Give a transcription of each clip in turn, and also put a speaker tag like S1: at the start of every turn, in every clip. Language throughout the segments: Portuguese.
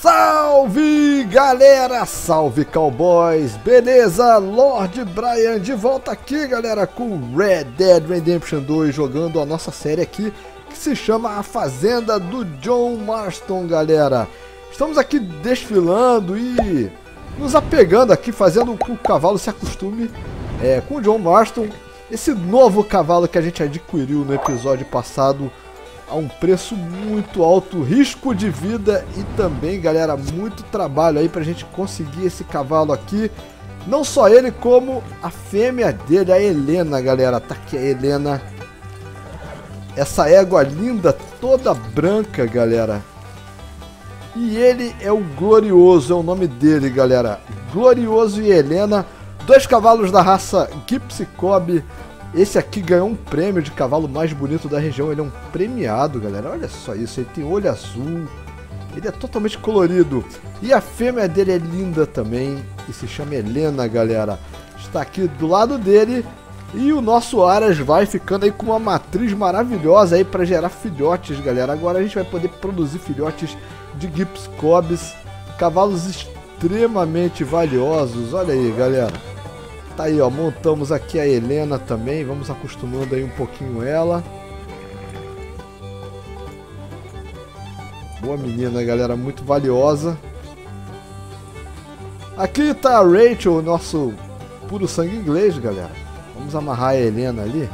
S1: Salve galera, salve cowboys, beleza? Lord Brian de volta aqui galera com Red Dead Redemption 2, jogando a nossa série aqui que se chama A Fazenda do John Marston galera. Estamos aqui desfilando e nos apegando aqui, fazendo com que o cavalo se acostume com o John Marston, esse novo cavalo que a gente adquiriu no episódio passado a um preço muito alto, risco de vida e também, galera, muito trabalho aí pra gente conseguir esse cavalo aqui. Não só ele, como a fêmea dele, a Helena, galera. Tá aqui a Helena. Essa égua linda, toda branca, galera. E ele é o Glorioso, é o nome dele, galera. Glorioso e Helena, dois cavalos da raça Gypsy Cob. Esse aqui ganhou um prêmio de cavalo mais bonito da região, ele é um premiado, galera, olha só isso, ele tem olho azul, ele é totalmente colorido, e a fêmea dele é linda também, e se chama Helena, galera, está aqui do lado dele, e o nosso Aras vai ficando aí com uma matriz maravilhosa aí para gerar filhotes, galera. Agora a gente vai poder produzir filhotes de Gypsy Cobs, cavalos extremamente valiosos, olha aí, galera. Tá aí, ó, montamos aqui a Helena também, vamos acostumando aí um pouquinho ela. Boa menina, galera, muito valiosa. Aqui tá a Rachel, nosso puro sangue inglês, galera. Vamos amarrar a Helena ali.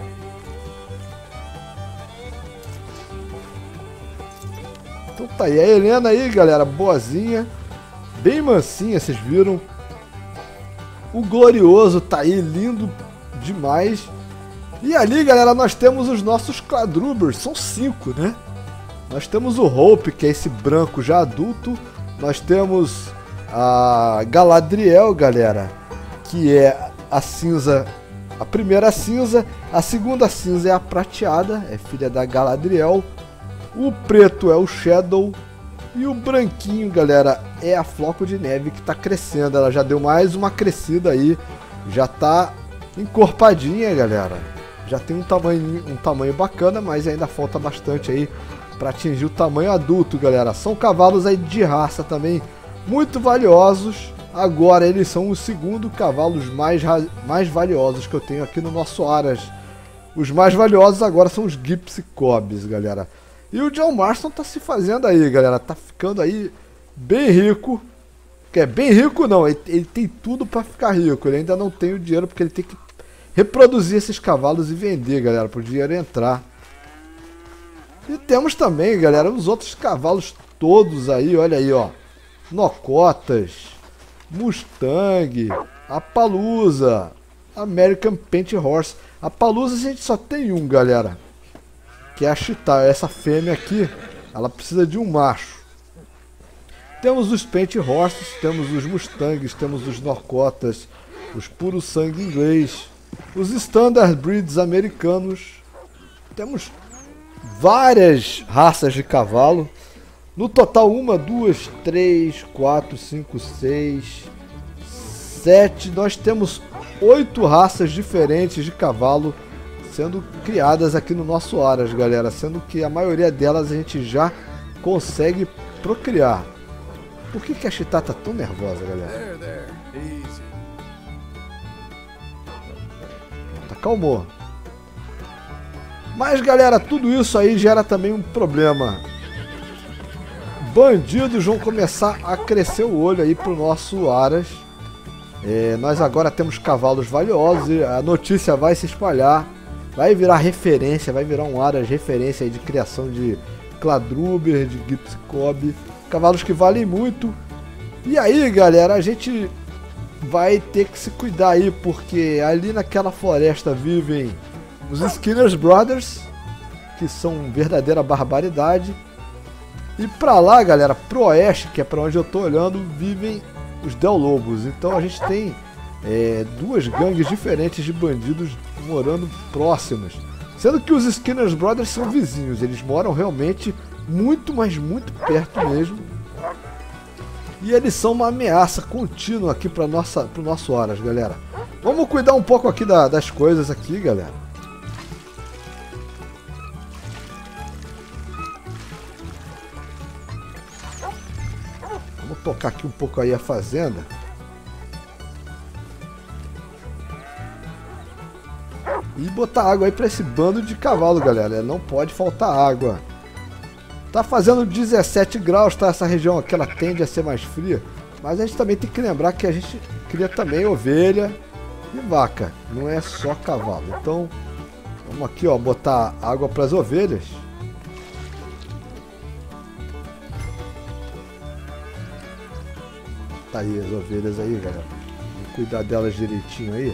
S1: Então tá aí, a Helena aí, galera, boazinha, bem mansinha, vocês viram. O Glorioso tá aí, lindo demais. E ali, galera, nós temos os nossos Cladrubers, são 5, né? Nós temos o Hope, que é esse branco já adulto. Nós temos a Galadriel, galera, que é a cinza, a primeira cinza. A segunda cinza é a prateada, é filha da Galadriel. O preto é o Shadow. E o branquinho, galera, é a Floco de Neve que tá crescendo. Ela já deu mais uma crescida aí. Já tá encorpadinha, galera. Já tem um tamanho bacana, mas ainda falta bastante aí para atingir o tamanho adulto, galera. São cavalos aí de raça também muito valiosos. Agora eles são os segundo cavalos mais valiosos que eu tenho aqui no nosso Aras. Os mais valiosos agora são os Gypsy Cobs, galera. E o John Marston tá se fazendo aí, galera. Tá ficando aí bem rico. Que é bem rico não, ele tem tudo pra ficar rico. Ele ainda não tem o dinheiro porque ele tem que reproduzir esses cavalos e vender, galera, pro dinheiro entrar. E temos também, galera, os outros cavalos todos aí, olha aí, ó. Nocotas, Mustang, Appaloosa, American Paint Horse. Appaloosa a gente só tem um, galera, que é a Cheetah. Essa fêmea aqui, ela precisa de um macho. Temos os Paint Horses, temos os Mustangs, temos os Norcotas, os puro sangue inglês, os Standard Breeds americanos. Temos várias raças de cavalo. No total, 1, 2, 3, 4, 5, 6, 7. Nós temos 8 raças diferentes de cavalo sendo criadas aqui no nosso Aras, galera, sendo que a maioria delas a gente já consegue procriar. Por que a Cheetah tá tão nervosa, galera? Tá, calmou. Mas, galera, tudo isso aí gera também um problema. Bandidos vão começar a crescer o olho aí pro nosso Aras. Nós agora temos cavalos valiosos e a notícia vai se espalhar. Vai virar referência, vai virar um Aras referência aí de criação de Cladruber, de Gypsy Cob, cavalos que valem muito. E aí, galera, a gente vai ter que se cuidar aí, porque ali naquela floresta vivem os Skinner Brothers, que são verdadeira barbaridade. E pra lá, galera, pro oeste, que é pra onde eu tô olhando, vivem os Del Lobos. Então a gente tem duas gangues diferentes de bandidos morando próximas, sendo que os Skinner Brothers são vizinhos, eles moram realmente muito, mas muito perto mesmo, e eles são uma ameaça contínua aqui para pro nosso Aras, galera. Vamos cuidar um pouco aqui das coisas aqui, galera. tocar aqui um pouco aí a fazenda. E botar água aí pra esse bando de cavalo, galera. Não pode faltar água. Tá fazendo 17 graus, tá? Essa região aqui, ela tende a ser mais fria. Mas a gente também tem que lembrar que a gente cria também ovelha e vaca. Não é só cavalo. Então, vamos aqui, ó, botar água pras ovelhas. Tá aí as ovelhas aí, galera. Vamos cuidar delas direitinho aí.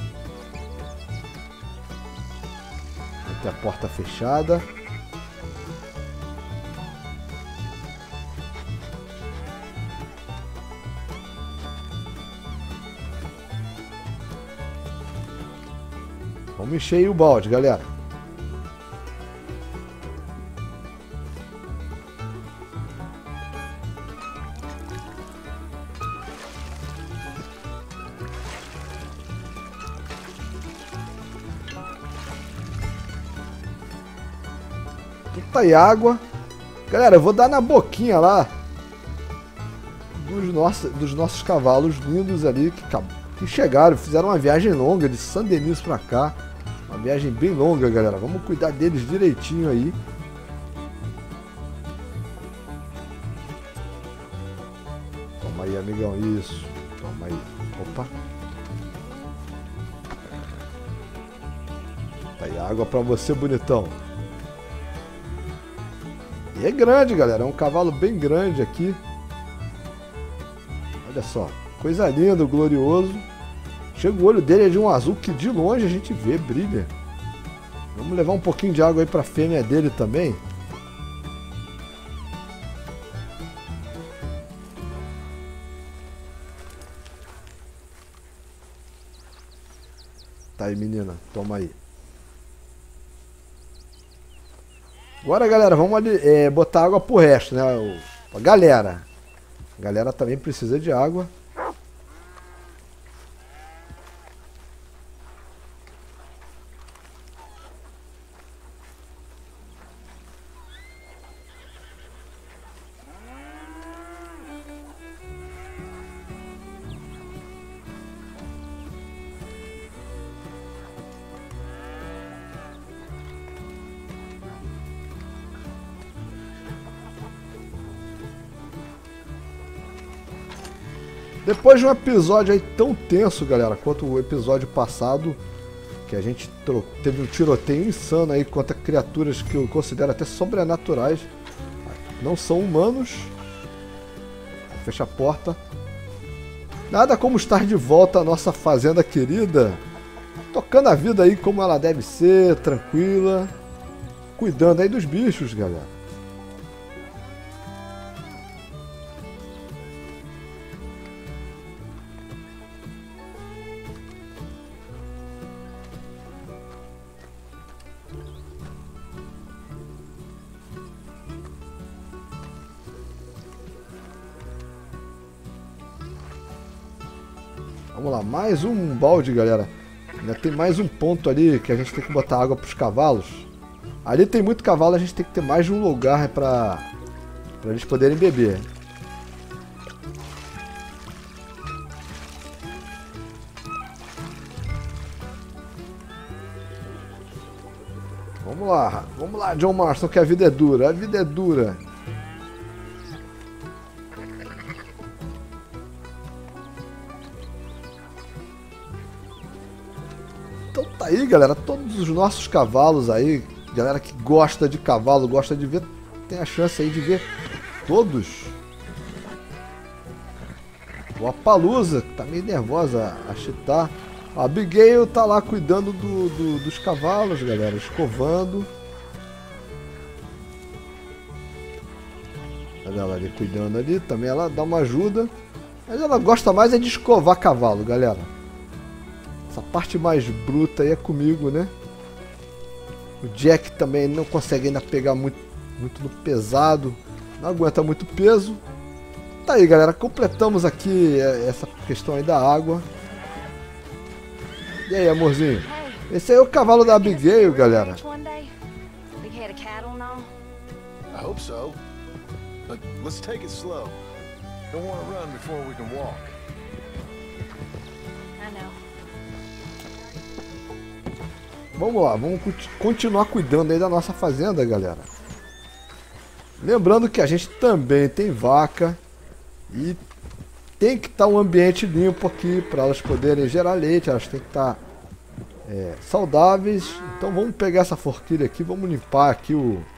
S1: Vai ter a porta fechada. Vamos encher aí o balde, galera. Tá aí água. Galera, eu vou dar na boquinha lá dos nossos cavalos lindos ali que chegaram, fizeram uma viagem longa de Saint-Denis pra cá. Uma viagem bem longa, galera. Vamos cuidar deles direitinho aí. Toma aí, amigão. Isso. Toma aí. Opa. Tá aí água pra você, bonitão. E é grande, galera. É um cavalo bem grande aqui. Olha só. Coisa linda, glorioso. Chega o olho dele, é de um azul que de longe a gente vê, brilha. Vamos levar um pouquinho de água aí pra fêmea dele também. Tá aí, menina. Toma aí. Agora, galera, vamos ali, botar água pro resto, né? A galera. A galera também precisa de água. Depois de um episódio aí tão tenso, galera, quanto o episódio passado, que a gente teve um tiroteio insano aí contra criaturas que eu considero até sobrenaturais, não são humanos. Fecha a porta. Nada como estar de volta à nossa fazenda querida, tocando a vida aí como ela deve ser, tranquila, cuidando aí dos bichos, galera. Vamos lá, mais um balde, galera. Ainda tem mais um ponto ali que a gente tem que botar água para os cavalos. Ali tem muito cavalo, a gente tem que ter mais de um lugar para eles poderem beber. Vamos lá, John Marston, que a vida é dura, a vida é dura. Então tá aí, galera, todos os nossos cavalos aí, galera que gosta de cavalo, gosta de ver, tem a chance aí de ver todos. O Appaloosa, que tá meio nervosa, a Cheetah. A Abigail tá lá cuidando dos cavalos, galera, escovando. Olha ela ali cuidando ali, também ela dá uma ajuda. Mas ela gosta mais é de escovar cavalo, galera. Essa parte mais bruta aí é comigo, né? O Jack também não consegue ainda pegar muito no pesado. Não aguenta muito peso. Tá aí, galera. Completamos aqui essa questão aí da água. E aí, amorzinho? Esse aí é o cavalo da Abigail, galera.
S2: I hope so. But let's take it slow. Don't want to run before we can walk.
S3: I know.
S1: Vamos lá, vamos continuar cuidando aí da nossa fazenda, galera. Lembrando que a gente também tem vaca e tem que estar um ambiente limpo aqui para elas poderem gerar leite. Elas têm que estar saudáveis. Então vamos pegar essa forquilha aqui, vamos limpar aqui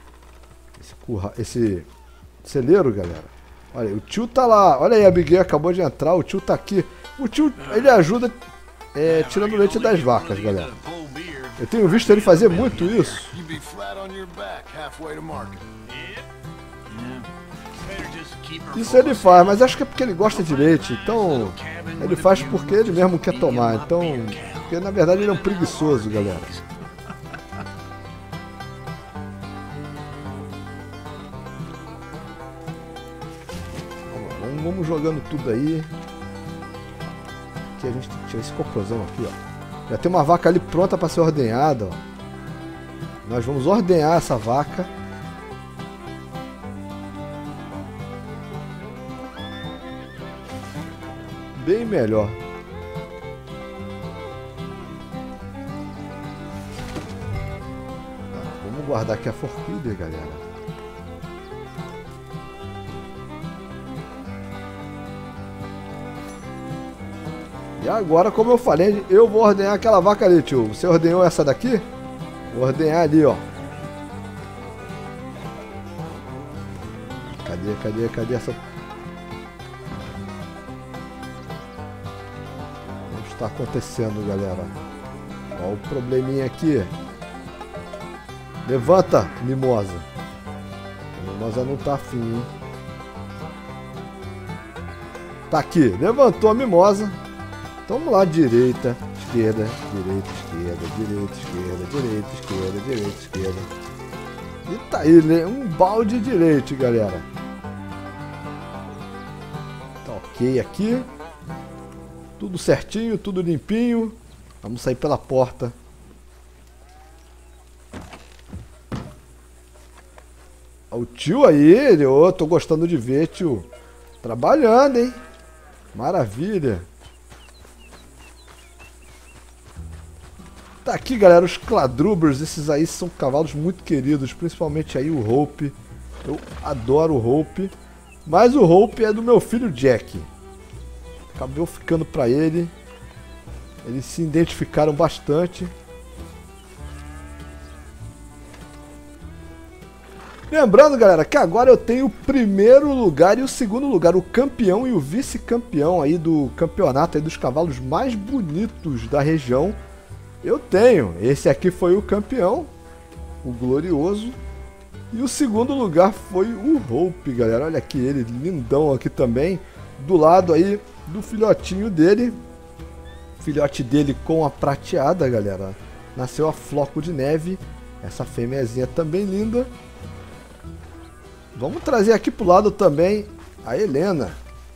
S1: esse celeiro, galera. Olha, o tio tá lá. Olha aí, a Abigail acabou de entrar, o tio tá aqui. O tio, ele ajuda tirando o leite das vacas, galera. Eu tenho visto ele fazer muito isso. Isso ele faz, mas acho que é porque ele gosta de leite. Então, ele faz porque ele mesmo quer tomar. Então, porque na verdade ele é um preguiçoso, galera. Vamos jogando tudo aí. Aqui a gente tem que tirar esse cocôzão aqui, ó. Já tem uma vaca ali pronta para ser ordenhada, ó. Nós vamos ordenhar essa vaca. Bem melhor. Vamos guardar aqui a forquilha, galera. E agora, como eu falei, eu vou ordenhar aquela vaca ali, tio. Você ordenhou essa daqui? Vou ordenhar ali, ó. Cadê essa? O que está acontecendo, galera? Olha o probleminha aqui. Levanta, mimosa. A mimosa não tá afim, hein? Tá aqui, levantou a mimosa. Então vamos lá, direita, esquerda, direita, esquerda, direita, esquerda, direita, esquerda, direita, esquerda. E tá aí, né? Um balde de leite, galera. Tá ok aqui. Tudo certinho, tudo limpinho. Vamos sair pela porta. O tio aí, eu tô gostando de ver, tio. Trabalhando, hein? Maravilha. Tá aqui, galera, os Cladrubers. Esses aí são cavalos muito queridos, principalmente aí o Hope. Eu adoro o Hope. Mas o Hope é do meu filho Jack. Acabou ficando pra ele. Eles se identificaram bastante. Lembrando, galera, que agora eu tenho o primeiro lugar e o segundo lugar, o campeão e o vice-campeão aí do campeonato aí dos cavalos mais bonitos da região. Eu tenho. Esse aqui foi o campeão, o Glorioso. E o segundo lugar foi o Hope, galera. Olha aqui ele, lindão aqui também. Do lado aí do filhotinho dele. Filhote dele com a prateada, galera. Nasceu a Floco de Neve. Essa fêmeazinha também linda. Vamos trazer aqui pro lado também a Helena.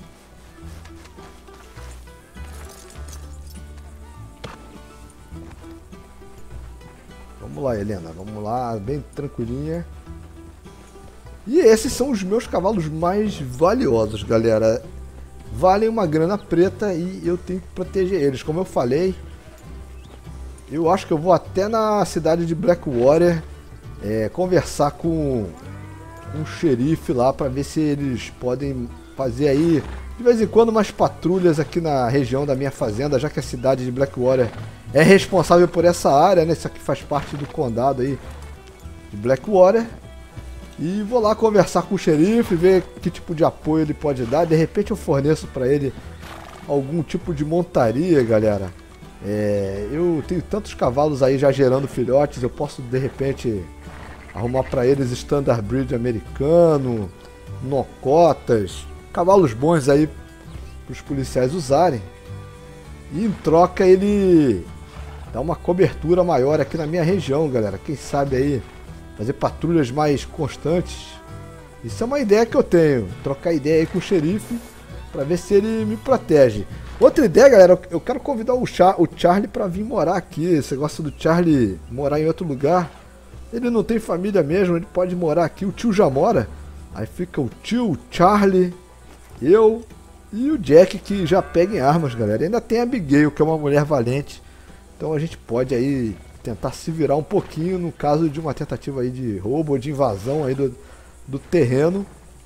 S1: Vamos lá, Helena. Vamos lá, bem tranquilinha. E esses são os meus cavalos mais valiosos, galera. Valem uma grana preta e eu tenho que proteger eles. Como eu falei, eu acho que eu vou até na cidade de Blackwater conversar com um xerife lá para ver se eles podem fazer aí de vez em quando umas patrulhas aqui na região da minha fazenda, já que a cidade de Blackwater é responsável por essa área, né? Isso aqui faz parte do condado aí de Blackwater. E vou lá conversar com o xerife, ver que tipo de apoio ele pode dar. De repente eu forneço para ele algum tipo de montaria, galera. Eu tenho tantos cavalos aí já gerando filhotes, eu posso de repente arrumar para eles Standard Breed americano, nocotas, cavalos bons aí para os policiais usarem. E em troca ele dá uma cobertura maior aqui na minha região, galera. Quem sabe aí fazer patrulhas mais constantes. Isso é uma ideia que eu tenho. Trocar ideia aí com o xerife para ver se ele me protege. Outra ideia, galera, eu quero convidar o Charlie para vir morar aqui. Esse negócio do Charlie morar em outro lugar. Ele não tem família mesmo, ele pode morar aqui. O tio já mora. Aí fica o tio, o Charlie eu e o Jack, que já pega em armas, galera. Ainda tem a Abigail, que é uma mulher valente. Então a gente pode aí tentar se virar um pouquinho no caso de uma tentativa aí de roubo ou de invasão aí do terreno.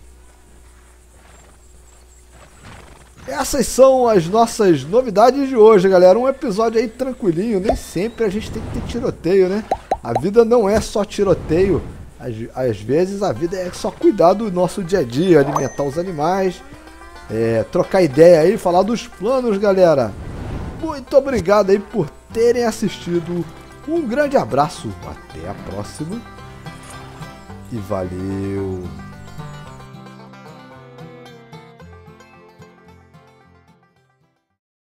S1: Essas são as nossas novidades de hoje, galera. Um episódio aí tranquilinho. Nem sempre a gente tem que ter tiroteio, né? A vida não é só tiroteio. Às vezes a vida é só cuidar do nosso dia a dia, alimentar os animais, trocar ideia aí, falar dos planos, galera. Muito obrigado aí por terem assistido. Um grande abraço, até a próxima e valeu!